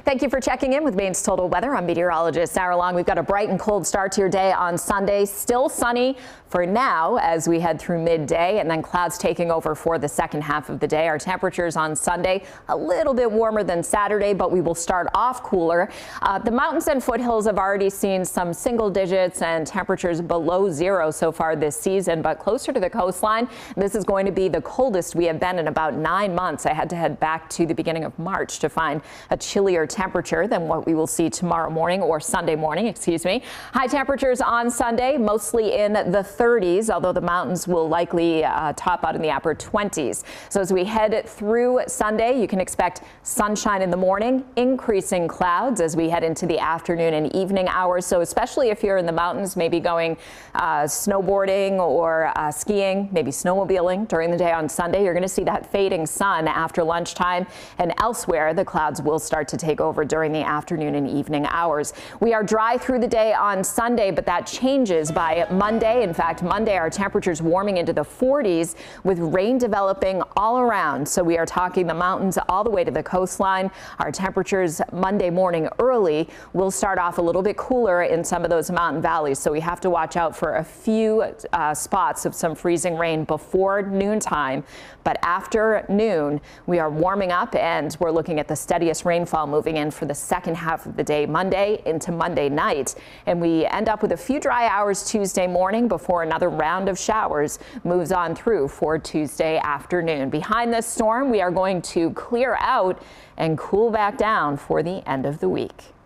Thank you for checking in with Maine's Total Weather. I'm meteorologist Sarah Long. We've got a bright and cold start to your day on Sunday. Still sunny for now as we head through midday, and then clouds taking over for the second half of the day. Our temperatures on Sunday a little bit warmer than Saturday, but we will start off cooler. The mountains and foothills have already seen some single digits and temperatures below zero so far this season, but closer to the coastline, this is going to be the coldest we have been in about 9 months. I had to head back to the beginning of March to find a chillier temperature than what we will see tomorrow morning, or Sunday morning, excuse me. High temperatures on Sunday, mostly in the 30s, although the mountains will likely top out in the upper 20s. So as we head through Sunday, you can expect sunshine in the morning, increasing clouds as we head into the afternoon and evening hours. So especially if you're in the mountains, maybe going snowboarding or skiing, maybe snowmobiling during the day on Sunday, you're going to see that fading sun after lunchtime, and elsewhere the clouds will start to take over during the afternoon and evening hours. We are dry through the day on Sunday, but that changes by Monday. In fact, Monday our temperatures warming into the 40s with rain developing all around. So we are talking the mountains all the way to the coastline. Our temperatures Monday morning early will start off a little bit cooler in some of those mountain valleys. So we have to watch out for a few spots of some freezing rain before noontime. But after noon, we are warming up and we're looking at the steadiest rainfall moving in for the second half of the day Monday into Monday night. And we end up with a few dry hours Tuesday morning before another round of showers moves on through for Tuesday afternoon. Behind this storm, we are going to clear out and cool back down for the end of the week.